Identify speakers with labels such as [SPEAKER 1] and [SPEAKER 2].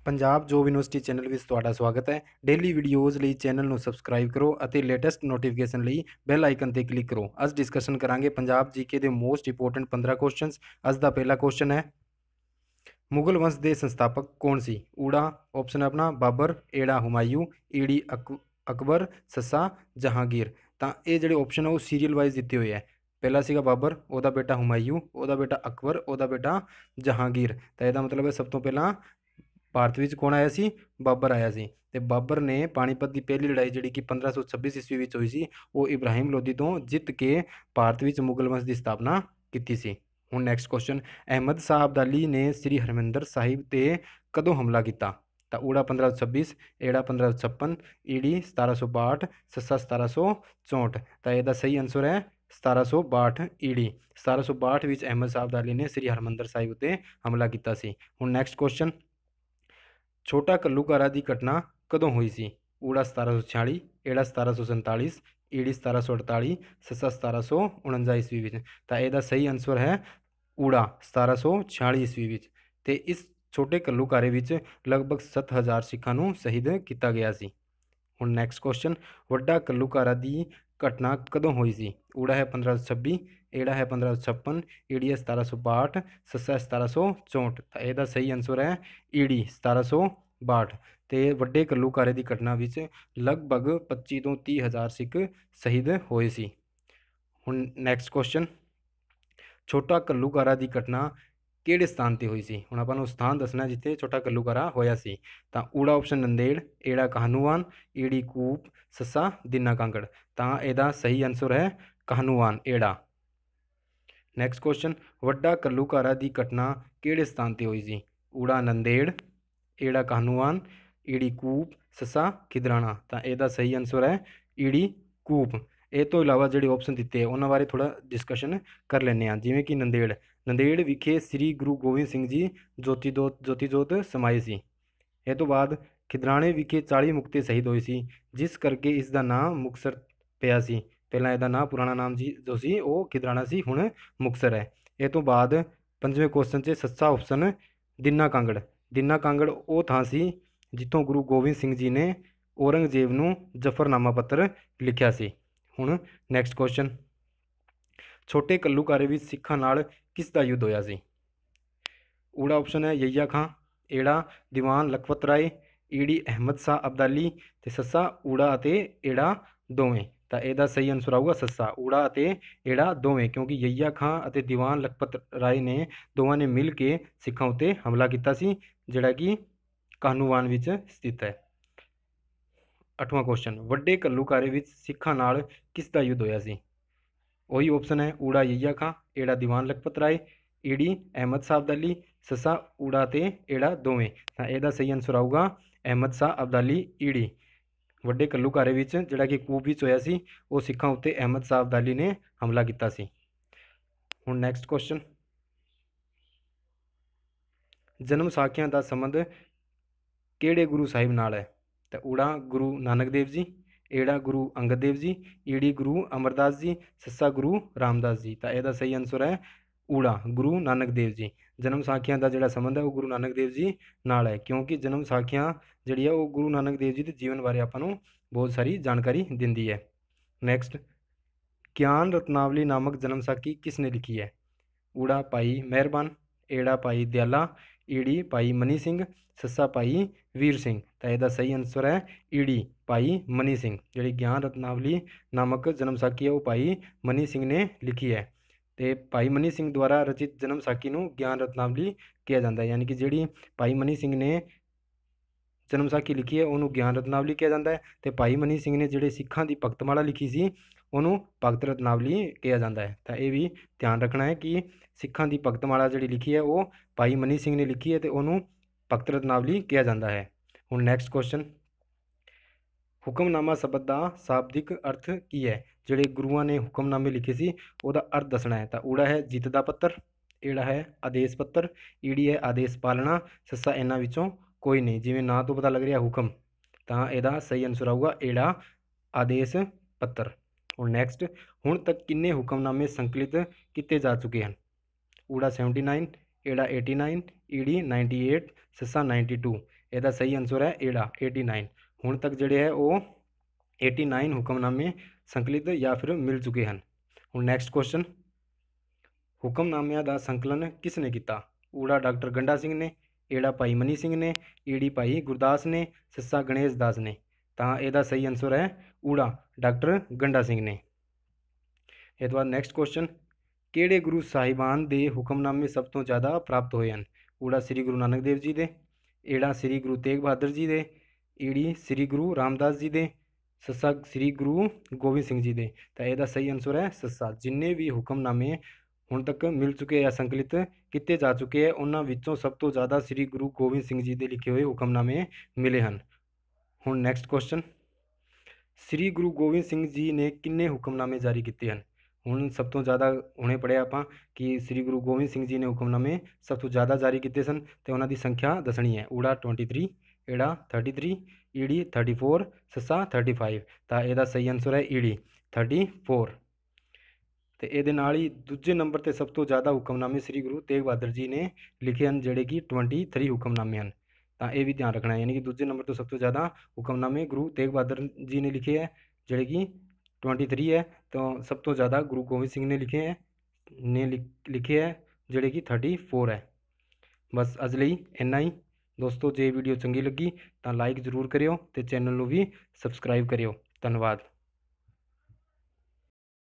[SPEAKER 1] Punjab job university channel ਵਿੱਚ ਤੁਹਾਡਾ ਸਵਾਗਤ ਹੈ। ਡੇਲੀ ਵੀਡੀਓਜ਼ ਲਈ ਚੈਨਲ ਨੂੰ ਸਬਸਕ੍ਰਾਈਬ ਕਰੋ ਅਤੇ ਲੇਟੈਸਟ ਨੋਟੀਫਿਕੇਸ਼ਨ ਲਈ ਬੈਲ ਆਈਕਨ ਤੇ ਕਲਿੱਕ ਕਰੋ। ਅੱਜ ਡਿਸਕਸ਼ਨ ਕਰਾਂਗੇ ਪੰਜਾਬ ਜੀਕੇ ਦੇ ਮੋਸਟ ਇੰਪੋਰਟੈਂਟ 15 ਕੁਐਸਚਨਸ। ਅੱਜ ਦਾ ਪਹਿਲਾ ਕੁਐਸਚਨ ਹੈ, ਮੁਗਲ ਵੰਸ਼ ਦੇ ਸੰਸਥਾਪਕ ਕੌਣ ਸੀ? ਊੜਾ ਆਪਸ਼ਨ ਆਪਣਾ ਬਾਬਰ, ਏੜਾ ਹੁਮਾਯੂ, ਈੜੀ ਅਕਬਰ, ਸੱਸਾ ਜਹਾਂਗੀਰ। ਤਾਂ ਇਹ ਜਿਹੜੇ ਆਪਸ਼ਨ ਆ ਉਹ ਸੀਰੀਅਲ ਵਾਈਜ਼ ਦਿੱਤੇ ਹੋਏ ਹੈ। ਪਹਿਲਾ ਸੀਗਾ ਬਾਬਰ, ਉਹਦਾ ਬੇਟਾ ਹੁਮਾਯੂ, ਉਹਦਾ ਬੇਟਾ ਅਕਬਰ, ਉਹਦਾ ਬੇਟਾ ਜਹਾਂਗੀਰ। ਤਾਂ ਇਹਦਾ ਮਤਲਬ ਹੈ ਸਭ ਤੋਂ ਪਹਿਲਾਂ ਭਾਰਤ ਵਿੱਚ ਕੌਣ ਆਇਆ ਸੀ? ਬਾਬਰ ਆਇਆ ਸੀ। ਤੇ ਬਾਬਰ ਨੇ ਪਾਣੀਪਤ ਦੀ ਪਹਿਲੀ ਲੜਾਈ ਜਿਹੜੀ ਕਿ 1526 ਈਸਵੀ ਵਿੱਚ ਹੋਈ ਸੀ, ਉਹ ਇਬਰਾਹਿਮ ਲੋਧੀ ਤੋਂ ਜਿੱਤ ਕੇ ਭਾਰਤ ਵਿੱਚ ਮੁਗਲ ਵੰਸ਼ ਦੀ ਸਥਾਪਨਾ ਕੀਤੀ ਸੀ। ਹੁਣ ਨੈਕਸਟ ਕੁਐਸਚਨ, ਅਹਿਮਦ ਸ਼ਾਹ ਅਬਦਾਲੀ ਨੇ ਸ੍ਰੀ ਹਰਿਮੰਦਰ ਸਾਹਿਬ ਤੇ ਕਦੋਂ ਹਮਲਾ ਕੀਤਾ? ਤਾਂ ਊੜਾ 1526, ਏੜਾ 1556, ਈੜੀ 1762, ਸੱਸਾ 1764। ਤਾਂ ਇਹਦਾ ਸਹੀ ਆਨਸਰ ਹੈ 1762 ਈੜੀ। 1762 ਵਿੱਚ ਅਹਿਮਦ ਸ਼ਾਹ ਅਬਦਾਲੀ ਨੇ ਸ੍ਰੀ ਹਰਿਮੰਦਰ ਸਾਹਿਬ ਉੱਤੇ ਹਮਲਾ ਕੀਤਾ ਸੀ। ਹੁਣ ਨੈਕਸਟ ਕੁਐਸਚਨ, ਛੋਟਾ ਘੱਲੂਘਾਰਾ ਦੀ ਘਟਨਾ ਕਦੋਂ ਹੋਈ ਸੀ? ਊੜਾ 1746, ਏੜਾ 1747, ਈੜੀ 1748, ਸੱਸਾ 1749 ਈਸਵੀ ਵਿੱਚ। ਤਾਂ ਇਹਦਾ ਸਹੀ ਆਨਸਰ ਹੈ ਊੜਾ 1746 ਈਸਵੀ ਵਿੱਚ। ਤੇ ਇਸ ਛੋਟੇ ਘੱਲੂਘਾਰੇ ਵਿੱਚ ਲਗਭਗ 7000 ਸਿੱਖਾਂ ਨੂੰ ਸ਼ਹੀਦ ਕੀਤਾ ਗਿਆ ਸੀ। ਹੁਣ ਨੈਕਸਟ ਕੁਐਸਚਨ, ਵੱਡਾ ਘੱਲੂਘਾਰਾ ਦੀ ਘਟਨਾ ਕਦੋਂ ਹੋਈ ਸੀ? ਊੜਾ ਹੈ 1526, ਏੜਾ ਹੈ 1556, ਈੜੀ ਹੈ 1762, ਸੱਸਾ 1764। ਤਾਂ ਇਹਦਾ ਸਹੀ ਆਨਸਰ ਹੈ ਈੜੀ 1762। ਤੇ ਵੱਡੇ ਘੱਲੂਘਾਰੇ ਦੀ ਘਟਨਾ ਵਿੱਚ ਲਗਭਗ 25 ਤੋਂ 30 ਹਜ਼ਾਰ ਸਿੱਖ ਸ਼ਹੀਦ ਹੋਏ ਸੀ। ਹੁਣ ਨੈਕਸਟ ਕੁਐਸਚਨ, ਛੋਟਾ ਘੱਲੂਘਾਰਾ ਦੀ ਘਟਨਾ ਕਿਹੜੇ ਸਥਾਨ ਤੇ ਹੋਈ ਸੀ? ਹੁਣ ਆਪਾਂ ਨੂੰ ਸਥਾਨ ਦੱਸਣਾ ਜਿੱਥੇ ਛੋਟਾ ਘੱਲੂਘਾਰਾ ਹੋਇਆ ਸੀ। ਤਾਂ ਊੜਾ ਆਪਸ਼ਨ ਨੰਦੇੜ, ਏੜਾ ਕਾਹਨੂੰਵਾਨ, ਈੜੀ ਕੂਪ, ਸੱਸਾ ਦੀਨਾ ਕਾਂਗੜ। ਤਾਂ ਇਹਦਾ ਸਹੀ ਆਨਸਰ ਹੈ ਕਾਹਨੂੰਵਾਨ, ਏੜਾ। ਨੈਕਸਟ ਕੁਐਸਚਨ, ਵੱਡਾ ਘੱਲੂਘਾਰਾ ਦੀ ਘਟਨਾ ਕਿਹੜੇ ਸਥਾਨ ਤੇ ਹੋਈ ਸੀ? ਊੜਾ ਨੰਦੇੜ, ਏੜਾ ਕਾਹਨੂੰਵਾਨ, ਈੜੀ ਕੂਪ, ਸੱਸਾ ਖਿਦਰਾਣਾ। ਤਾਂ ਇਹਦਾ ਸਹੀ ਆਨਸਰ ਹੈ ਈੜੀ ਕੂਪ। ਇਹ ਤੋਂ ਇਲਾਵਾ ਜਿਹੜੇ ਆਪਸ਼ਨ ਦਿੱਤੇ ਉਹਨਾਂ ਬਾਰੇ ਥੋੜ੍ਹਾ ਡਿਸਕਸ਼ਨ ਕਰ ਲੈਂਦੇ ਹਾਂ। ਜਿਵੇਂ ਕਿ ਨੰਦੇੜ ਵਿਖੇ ਸ੍ਰੀ ਗੁਰੂ ਗੋਬਿੰਦ ਸਿੰਘ ਜੀ ਜੋਤੀ ਜੋਤ ਸਮਾਏ ਸੀ। ਇਹ ਤੋਂ ਬਾਅਦ ਖਿਦਰਾਣੇ ਵਿਖੇ 40 ਮੁਕਤੇ ਸ਼ਹੀਦ ਹੋਏ ਸੀ, ਜਿਸ ਕਰਕੇ ਇਸ ਦਾ ਨਾਮ ਮੁਕਤਸਰ ਪਿਆ ਸੀ। ਪਹਿਲਾਂ ਇਹਦਾ ਨਾਮ ਪੁਰਾਣਾ ਨਾਮ ਜੀ ਜੋ ਸੀ ਉਹ ਖਿਦਰਾਣਾ ਸੀ, ਹੁਣ ਮੁਕਤਸਰ ਹੈ। ਇਹ ਤੋਂ ਬਾਅਦ ਪੰਜਵੇਂ ਕੁਐਸਚਨ 'ਚ ਸੱਸਾ ਆਪਸ਼ਨ ਦੀਨਾ ਕਾਂਗੜ ਉਹ ਥਾਂ ਸੀ ਜਿੱਥੋਂ ਗੁਰੂ ਗੋਬਿੰਦ ਸਿੰਘ ਜੀ ਨੇ ਔਰੰਗਜ਼ੇਬ ਨੂੰ ਜ਼ਫਰਨਾਮਾ ਪੱਤਰ ਲਿਖਿਆ ਸੀ। ਹੁਣ ਨੈਕਸਟ ਕੁਐਸਚਨ, ਛੋਟੇ ਘੱਲੂਘਾਰੇ ਵਿੱਚ ਸਿੱਖਾਂ ਨਾਲ ਕਿਸ ਦਾ ਯੁੱਧ ਹੋਇਆ ਸੀ? ਊੜਾ ਆਪਸ਼ਨ ਹੈ ਯਹੀਆ ਖਾਂ, ਏੜਾ ਦੀਵਾਨ ਲਖਪਤ ਰਾਏ, ਈੜੀ ਅਹਿਮਦ ਸ਼ਾਹ ਅਬਦਾਲੀ, ਤੇ ਸੱਸਾ ਊੜਾ ਅਤੇ ਏੜਾ ਦੋਵੇਂ। ਤਾਂ ਇਹਦਾ ਸਹੀ ਆਨਸਰ ਆਊਗਾ ਸੱਸਾ, ਊੜਾ ਅਤੇ ਏੜਾ ਦੋਵੇਂ, ਕਿਉਂਕਿ ਯਹੀਆ ਖਾਂ ਅਤੇ ਦੀਵਾਨ ਲਖਪਤ ਰਾਏ ਨੇ ਦੋਵਾਂ ਨੇ ਮਿਲ ਕੇ ਸਿੱਖਾਂ ਉੱਤੇ ਹਮਲਾ ਕੀਤਾ ਸੀ, ਜਿਹੜਾ ਕਿ ਕਾਹਨੂੰਵਾਨ ਵਿੱਚ ਸਥਿਤ ਹੈ। 8ਵਾਂ ਕੁਐਸਚਨ, ਵੱਡੇ ਘੱਲੂਘਾਰੇ ਵਿੱਚ ਸਿੱਖਾਂ ਨਾਲ ਕਿਸ ਦਾ ਯੁੱਧ ਹੋਇਆ ਸੀ? ਉਹੀ ਆਪਸ਼ਨ ਹੈ ਊੜਾ ਯਹੀਆ ਖਾਂ, ਏੜਾ ਦੀਵਾਨ ਲਖਪਤ ਰਾਏ, ਈੜੀ ਅਹਿਮਦ ਸ਼ਾਹ ਅਬਦਾਲੀ, ਸੱਸਾ ਊੜਾ ਤੇ ਏੜਾ ਦੋਵੇਂ। ਤਾਂ ਇਹਦਾ ਸਹੀ ਆਨਸਰ ਆਊਗਾ ਅਹਿਮਦ ਸ਼ਾਹ ਅਬਦਾਲੀ, ਈੜੀ। ਵੱਡੇ ਘੱਲੂਘਾਰੇ ਵਿੱਚ ਜਿਹੜਾ ਕਿ ਕੂਪ ਵਿੱਚ ਹੋਇਆ ਸੀ, ਉਹ ਸਿੱਖਾਂ ਉੱਤੇ ਅਹਿਮਦ ਸ਼ਾਹ ਅਬਦਾਲੀ ਨੇ ਹਮਲਾ ਕੀਤਾ ਸੀ। ਹੁਣ ਨੈਕਸਟ ਕੁਐਸਚਨ, ਜਨਮ ਸਾਖੀਆਂ ਦਾ ਸੰਬੰਧ ਕਿਹੜੇ ਗੁਰੂ ਸਾਹਿਬ ਨਾਲ ਹੈ? ਤਾਂ ਊੜਾ ਗੁਰੂ ਨਾਨਕ ਦੇਵ ਜੀ, ਏੜਾ ਗੁਰੂ ਅੰਗਦ ਦੇਵ ਜੀ, ਈੜੀ ਗੁਰੂ ਅਮਰਦਾਸ ਜੀ, ਸੱਸਾ ਗੁਰੂ ਰਾਮਦਾਸ ਜੀ। ਤਾਂ ਇਹਦਾ ਸਹੀ ਆਨਸਰ ਹੈ ਊੜਾ ਗੁਰੂ ਨਾਨਕ ਦੇਵ ਜੀ। ਜਨਮ ਸਾਖੀਆਂ ਦਾ ਜਿਹੜਾ ਸੰਬੰਧ ਹੈ ਉਹ ਗੁਰੂ ਨਾਨਕ ਦੇਵ ਜੀ ਨਾਲ ਹੈ, ਕਿਉਂਕਿ ਜਨਮ ਸਾਖੀਆਂ ਜਿਹੜੀ ਹੈ ਉਹ ਗੁਰੂ ਨਾਨਕ ਦੇਵ ਜੀ ਦੇ ਜੀਵਨ ਬਾਰੇ ਆਪਾਂ ਨੂੰ ਬਹੁਤ ਸਾਰੀ ਜਾਣਕਾਰੀ ਦਿੰਦੀ ਹੈ। ਨੈਕਸਟ, ਗਿਆਨ ਰਤਨਾਵਲੀ ਨਾਮਕ ਜਨਮ ਸਾਖੀ ਕਿਸ ਨੇ ਲਿਖੀ ਹੈ? ਊੜਾ ਭਾਈ ਮਿਹਰਬਾਨ, ਏੜਾ ਭਾਈ ਦਿਆਲਾ, ਈੜੀ ਭਾਈ ਮਨੀ ਸਿੰਘ, ਸੱਸਾ ਭਾਈ ਵੀਰ ਸਿੰਘ। ਤਾਂ ਇਹਦਾ ਸਹੀ ਆਨਸਰ ਹੈ ਈੜੀ ਭਾਈ ਮਨੀ ਸਿੰਘ। ਜਿਹੜੀ ਗਿਆਨ ਰਤਨਾਵਲੀ ਨਾਮਕ ਜਨਮ ਸਾਖੀ ਹੈ ਉਹ ਭਾਈ ਮਨੀ ਸਿੰਘ ਨੇ ਲਿਖੀ ਹੈ। ਤੇ ਭਾਈ ਮਨੀ ਸਿੰਘ ਦੁਆਰਾ ਰਚਿਤ ਜਨਮ ਸਾਖੀ ਨੂੰ ਗਿਆਨ ਰਤਨਾਵਲੀ ਕਿਹਾ ਜਾਂਦਾ ਹੈ। ਯਾਨੀ ਕਿ ਜਿਹੜੀ ਭਾਈ ਮਨੀ ਸਿੰਘ ਨੇ ਜਨਮ ਸਾਖੀ ਲਿਖੀ ਹੈ ਉਹਨੂੰ ਗਿਆਨ ਰਤਨਾਵਲੀ ਕਿਹਾ ਜਾਂਦਾ ਹੈ, ਤੇ ਭਾਈ ਮਨੀ ਸਿੰਘ ਨੇ ਜਿਹੜੇ ਸਿੱਖਾਂ ਦੀ ਭਗਤਮਾਲਾ ਲਿਖੀ ਸੀ ਉਹਨੂੰ ਭਗਤ ਰਤਨਾਵਲੀ ਕਿਹਾ ਜਾਂਦਾ ਹੈ। ਤਾਂ ਇਹ ਵੀ ਧਿਆਨ ਰੱਖਣਾ ਹੈ ਕਿ ਸਿੱਖਾਂ ਦੀ ਭਗਤਮਾਲਾ ਜਿਹੜੀ ਲਿਖੀ ਹੈ ਉਹ ਭਾਈ ਮਨੀ ਸਿੰਘ ਨੇ ਲਿਖੀ ਹੈ ਤੇ ਉਹਨੂੰ ਭਗਤ ਰਤਨਾਵਲੀ ਕਿਹਾ ਜਾਂਦਾ ਹੈ। ਹੁਣ ਨੈਕਸਟ ਕੁਐਸਚਨ, ਹੁਕਮਨਾਮਾ ਸ਼ਬਦ ਦਾ ਸ਼ਾਬਦਿਕ ਅਰਥ ਕੀ ਹੈ? ਜਿਹੜੇ ਗੁਰੂਆਂ ਨੇ ਹੁਕਮਨਾਮੇ ਲਿਖੇ ਸੀ ਉਹਦਾ ਅਰਥ ਦੱਸਣਾ ਹੈ। ਤਾਂ ਊੜਾ ਹੈ ਜਿੱਤ ਦਾ ਪੱਤਰ, ਏੜਾ ਹੈ ਆਦੇਸ਼ ਪੱਤਰ, ਈੜੀ ਹੈ ਆਦੇਸ਼ ਪਾਲਣਾ, ਸੱਸਾ ਇਹਨਾਂ ਵਿੱਚੋਂ ਕੋਈ ਨਹੀਂ। ਜਿਵੇਂ ਨਾਂ ਤੋਂ ਪਤਾ ਲੱਗ ਰਿਹਾ ਹੁਕਮ, ਤਾਂ ਇਹਦਾ ਸਹੀ ਆਨਸਰ ਆਊਗਾ ਏੜਾ ਆਦੇਸ਼ ਪੱਤਰ। ਹੁਣ ਨੈਕਸਟ, ਹੁਣ ਤੱਕ ਕਿੰਨੇ ਹੁਕਮਨਾਮੇ ਸੰਕਲਿਤ ਕੀਤੇ ਜਾ ਚੁੱਕੇ ਹਨ? ਊੜਾ 79, ਏੜਾ 89, ਈੜੀ 98, ਸੱਸਾ 92। ਇਹਦਾ ਸਹੀ ਆਨਸਰ ਹੈ ਏੜਾ 89। ਹੁਣ ਤੱਕ ਜਿਹੜੇ ਹੈ ਉਹ 89 ਹੁਕਮਨਾਮੇ ਸੰਕਲਿਤ ਜਾਂ ਫਿਰ ਮਿਲ ਚੁੱਕੇ ਹਨ। ਹੁਣ ਨੈਕਸਟ ਕੁਐਸਚਨ, ਹੁਕਮਨਾਮਿਆਂ ਦਾ ਸੰਕਲਨ ਕਿਸ ਨੇ ਕੀਤਾ? ਊੜਾ ਡਾਕਟਰ ਗੰਡਾ ਸਿੰਘ ਨੇ, ਏੜਾ ਭਾਈ ਮਨੀ ਸਿੰਘ ਨੇ, ਈੜੀ ਭਾਈ ਗੁਰਦਾਸ ਨੇ, ਸੱਸਾ ਗਣੇਸ਼ ਦਾਸ ਨੇ। ਤਾਂ ਇਹਦਾ ਸਹੀ ਆਨਸਰ ਹੈ ਊੜਾ ਡਾਕਟਰ ਗੰਡਾ ਸਿੰਘ ਨੇ। ਇਹ ਤੋਂ ਬਾਅਦ ਨੈਕਸਟ ਕੁਐਸਚਨ, ਕਿਹੜੇ ਗੁਰੂ ਸਾਹਿਬਾਨ ਦੇ ਹੁਕਮਨਾਮੇ ਸਭ ਤੋਂ ਜ਼ਿਆਦਾ ਪ੍ਰਾਪਤ ਹੋਏ ਹਨ? ਊੜਾ ਸ੍ਰੀ ਗੁਰੂ ਨਾਨਕ ਦੇਵ ਜੀ ਦੇ, ਏੜਾ ਸ੍ਰੀ ਗੁਰੂ ਤੇਗ ਬਹਾਦਰ ਜੀ ਦੇ, ਈੜੀ ਸ੍ਰੀ ਗੁਰੂ ਰਾਮਦਾਸ ਜੀ ਦੇ, ਸੱਸਾ ਸ੍ਰੀ ਗੁਰੂ ਗੋਬਿੰਦ ਸਿੰਘ ਜੀ ਦੇ। ਤਾਂ ਇਹਦਾ ਸਹੀ ਆਨਸਰ ਹੈ ਸੱਸਾ। ਜਿੰਨੇ ਵੀ ਹੁਕਮਨਾਮੇ ਹੁਣ ਤੱਕ ਮਿਲ ਚੁੱਕੇ ਜਾਂ ਸੰਕਲਿਤ ਕੀਤੇ ਜਾ ਚੁੱਕੇ ਹੈ ਉਹਨਾਂ ਵਿੱਚੋਂ ਸਭ ਤੋਂ ਜ਼ਿਆਦਾ ਸ੍ਰੀ ਗੁਰੂ ਗੋਬਿੰਦ ਸਿੰਘ ਜੀ ਦੇ ਲਿਖੇ ਹੋਏ ਹੁਕਮਨਾਮੇ ਮਿਲੇ ਹਨ। ਹੁਣ ਨੈਕਸਟ ਕੁਐਸਚਨ, ਸ੍ਰੀ ਗੁਰੂ ਗੋਬਿੰਦ ਸਿੰਘ ਜੀ ਨੇ ਕਿੰਨੇ ਹੁਕਮਨਾਮੇ ਜਾਰੀ ਕੀਤੇ ਹਨ? ਹੁਣ ਸਭ ਤੋਂ ਜ਼ਿਆਦਾ ਹੁਣੇ ਪੜ੍ਹਿਆ ਆਪਾਂ ਕਿ ਸ੍ਰੀ ਗੁਰੂ ਗੋਬਿੰਦ ਸਿੰਘ ਜੀ ਨੇ ਹੁਕਮਨਾਮੇ ਸਭ ਤੋਂ ਜ਼ਿਆਦਾ ਜਾਰੀ ਕੀਤੇ ਸਨ ਅਤੇ ਉਹਨਾਂ ਦੀ ਸੰਖਿਆ ਦੱਸਣੀ ਹੈ। ਊੜਾ 23, ਏੜਾ 33, ਈੜੀ 34, ਸੱਸਾ 35। ਤਾਂ ਇਹਦਾ ਸਹੀ ਆਨਸਰ ਹੈ ਈੜੀ 34। ਅਤੇ ਇਹਦੇ ਨਾਲ ਹੀ ਦੂਜੇ ਨੰਬਰ 'ਤੇ ਸਭ ਤੋਂ ਜ਼ਿਆਦਾ ਹੁਕਮਨਾਮੇ ਸ੍ਰੀ ਗੁਰੂ ਤੇਗ ਬਹਾਦਰ ਜੀ ਨੇ ਲਿਖੇ ਹਨ, ਜਿਹੜੇ ਕਿ 23 ਹੁਕਮਨਾਮੇ ਹਨ। ਤਾਂ ਇਹ ਵੀ ਧਿਆਨ ਰੱਖਣਾ ਹੈ, ਯਾਨੀ ਕਿ ਦੂਜੇ ਨੰਬਰ ਤੋਂ ਸਭ ਤੋਂ ਜ਼ਿਆਦਾ ਹੁਕਮਨਾਮੇ ਗੁਰੂ ਤੇਗ ਬਹਾਦਰ ਜੀ ਨੇ ਲਿਖੇ ਹੈ, ਜਿਹੜੇ ਕਿ 23 ਹੈ। ਤਾਂ ਸਭ ਤੋਂ ਜ਼ਿਆਦਾ ਗੁਰੂ ਗੋਬਿੰਦ ਸਿੰਘ ਨੇ ਲਿਖੇ ਹੈ ਜਿਹੜੇ ਕਿ 34 ਹੈ। ਬਸ ਅੱਜ ਲਈ ਇੰਨਾ ਹੀ ਦੋਸਤੋ। ਜੇ ਵੀਡੀਓ ਚੰਗੀ ਲੱਗੀ ਤਾਂ ਲਾਈਕ ਜ਼ਰੂਰ ਕਰਿਓ ਅਤੇ ਚੈਨਲ ਨੂੰ ਵੀ ਸਬਸਕ੍ਰਾਈਬ ਕਰਿਓ। ਧੰਨਵਾਦ।